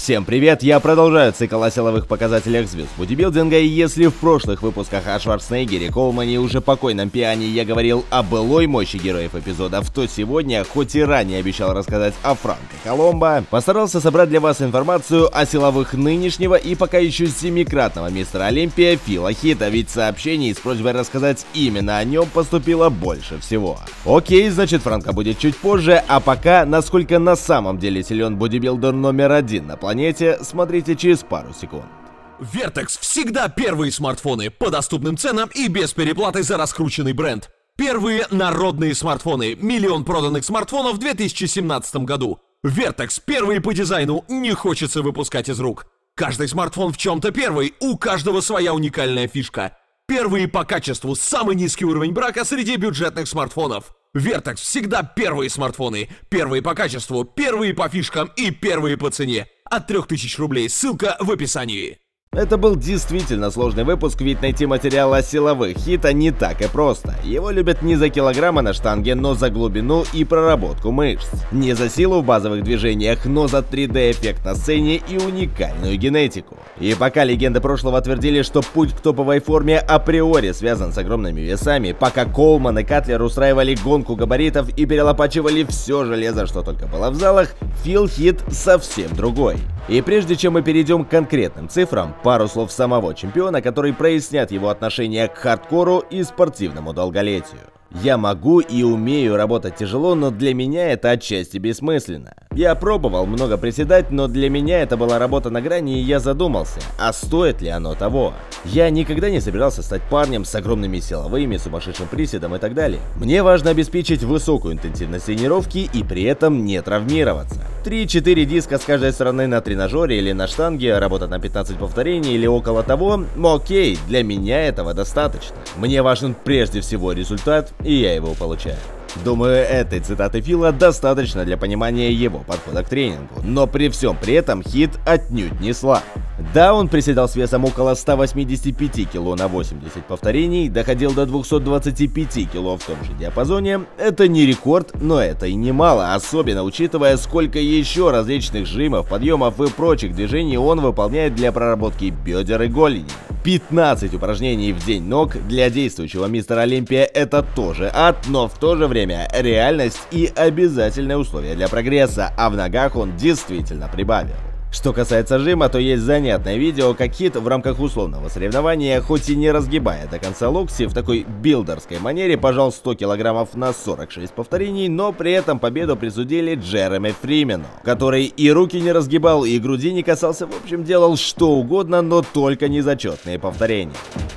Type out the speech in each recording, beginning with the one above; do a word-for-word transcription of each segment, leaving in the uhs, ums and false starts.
Всем привет, я продолжаю цикл о силовых показателях звезд бодибилдинга, и если в прошлых выпусках о Шварценеггере, Колмане и уже покойном Пиане я говорил о былой мощи героев эпизодов, то сегодня, хоть и ранее обещал рассказать о Франко Коломбо, постарался собрать для вас информацию о силовых нынешнего и пока еще семикратного мистера Олимпия Фила Хита, ведь сообщений с просьбой рассказать именно о нем поступило больше всего. Окей, значит Франко будет чуть позже, а пока, насколько на самом деле силен бодибилдер номер один на планете, планете, смотрите через пару секунд. Vertex всегда первые смартфоны по доступным ценам и без переплаты за раскрученный бренд. Первые народные смартфоны. Миллион проданных смартфонов в две тысячи семнадцатом году. Vertex первые по дизайну, не хочется выпускать из рук. Каждый смартфон в чем-то первый, у каждого своя уникальная фишка. Первые по качеству, самый низкий уровень брака среди бюджетных смартфонов. Vertex всегда первые смартфоны, первые по качеству, первые по фишкам и первые по цене. От трёх тысяч рублей, ссылка в описании. Это был действительно сложный выпуск, ведь найти материал о силовых Хита не так и просто. Его любят не за килограммы на штанге, но за глубину и проработку мышц. Не за силу в базовых движениях, но за три дэ эффект на сцене и уникальную генетику. И пока легенды прошлого твердили, что путь к топовой форме априори связан с огромными весами, пока Колман и Катлер устраивали гонку габаритов и перелопачивали все железо, что только было в залах, Фил Хит совсем другой. И прежде чем мы перейдем к конкретным цифрам, пару слов самого чемпиона, которые прояснят его отношение к хардкору и спортивному долголетию. Я могу и умею работать тяжело, но для меня это отчасти бессмысленно. Я пробовал много приседать, но для меня это была работа на грани, и я задумался, а стоит ли оно того? Я никогда не собирался стать парнем с огромными силовыми, сумасшедшим приседом и так далее. Мне важно обеспечить высокую интенсивность тренировки и при этом не травмироваться. три-четыре диска с каждой стороны на тренажере или на штанге, работать на пятнадцать повторений или около того, окей, для меня этого достаточно. Мне важен прежде всего результат, и я его получаю. Думаю, этой цитаты Фила достаточно для понимания его подхода к тренингу, но при всем при этом Хит отнюдь не слаб. Да, он приседал с весом около ста восьмидесяти пяти кило на восемьдесят повторений, доходил до двухсот двадцати пяти кило в том же диапазоне. Это не рекорд, но это и немало, особенно учитывая, сколько еще различных жимов, подъемов и прочих движений он выполняет для проработки бедер и голени. пятнадцать упражнений в день ног для действующего мистера Олимпия — это тоже ад, но в то же время реальность и обязательное условие для прогресса, а в ногах он действительно прибавил. Что касается жима, то есть занятное видео, как Хит в рамках условного соревнования, хоть и не разгибая до конца локти, в такой билдерской манере пожал сто килограммов на сорок шесть повторений, но при этом победу присудили Джереми Фримену, который и руки не разгибал, и груди не касался, в общем делал что угодно, но только не зачетные повторения.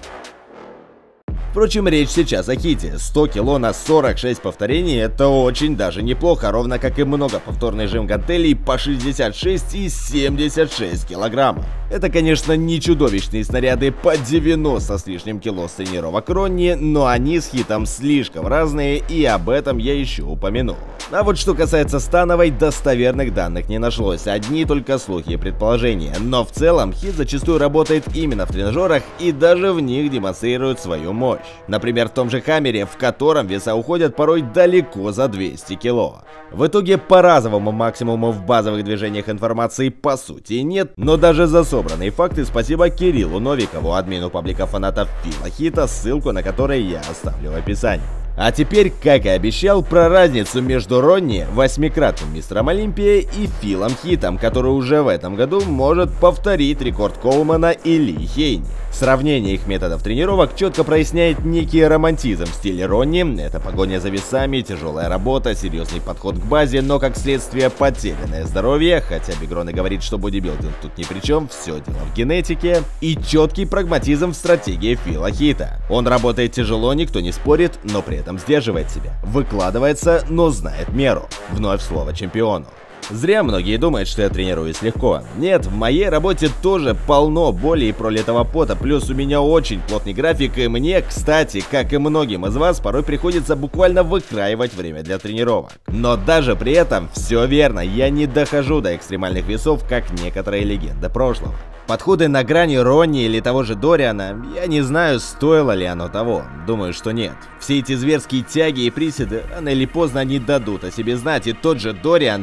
Впрочем, речь сейчас о Хите. сто кило на сорок шесть повторений — это очень даже неплохо, ровно как и многоповторный жим гантелей по шестьдесят шесть и семьдесят шесть килограммов. Это, конечно, не чудовищные снаряды по девяносто с лишним кило с тренировок Ронни, но они с Хитом слишком разные, и об этом я еще упомяну. А вот что касается становой, достоверных данных не нашлось, одни только слухи и предположения, но в целом Хит зачастую работает именно в тренажерах и даже в них демонстрирует свою мощь. Например, в том же Хаммере, в котором веса уходят порой далеко за двести кило. В итоге по разовому максимуму в базовых движениях информации по сути нет, но даже за собранные факты спасибо Кириллу Новикову, админу паблика фанатов Фила Хита, ссылку на который я оставлю в описании. А теперь, как и обещал, про разницу между Ронни, восьмикратным мистером Олимпия, и Филом Хитом, который уже в этом году может повторить рекорд Колмана и Ли Хейни. Сравнение их методов тренировок четко проясняет некий романтизм в стиле Ронни. Это погоня за весами, тяжелая работа, серьезный подход к базе, но как следствие потерянное здоровье, хотя Бигрон и говорит, что бодибилдинг тут ни при чем, все дело в генетике, и четкий прагматизм в стратегии Фила Хита. Он работает тяжело, никто не спорит, но при этом сдерживает себя, выкладывается, но знает меру. Вновь слово чемпиону. Зря многие думают, что я тренируюсь легко. Нет, в моей работе тоже полно боли и пролитого пота, плюс у меня очень плотный график, и мне, кстати, как и многим из вас, порой приходится буквально выкраивать время для тренировок. Но даже при этом все верно, я не дохожу до экстремальных весов, как некоторые легенды прошлого. Подходы на грани Ронни или того же Дориана, я не знаю, стоило ли оно того. Думаю, что нет. Все эти зверские тяги и приседы рано или поздно не дадут о себе знать, и тот же Дориан, да, он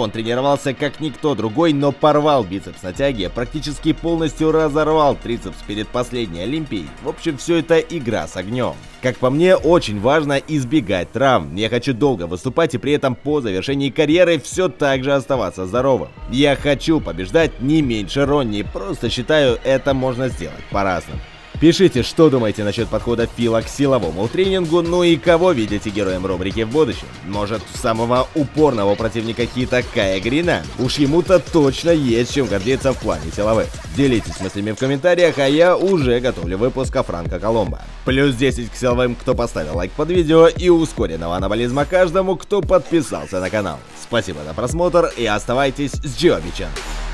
Он тренировался как никто другой, но порвал бицепс на тяге, практически полностью разорвал трицепс перед последней Олимпией. В общем, все это игра с огнем. Как по мне, очень важно избегать травм. Я хочу долго выступать и при этом по завершении карьеры все так же оставаться здоровым. Я хочу побеждать не меньше Ронни, просто считаю, это можно сделать по-разному. Пишите, что думаете насчет подхода Фила к силовому тренингу, ну и кого видите героем рубрики в будущем. Может, самого упорного противника Хита Кая Грина? Уж ему-то точно есть чем гордиться в плане силовых. Делитесь мыслями в комментариях, а я уже готовлю выпуск о Франко Колумбо. Плюс десять к силовым, кто поставил лайк под видео, и ускоренного анаболизма каждому, кто подписался на канал. Спасибо за просмотр и оставайтесь с Джиоби Чен.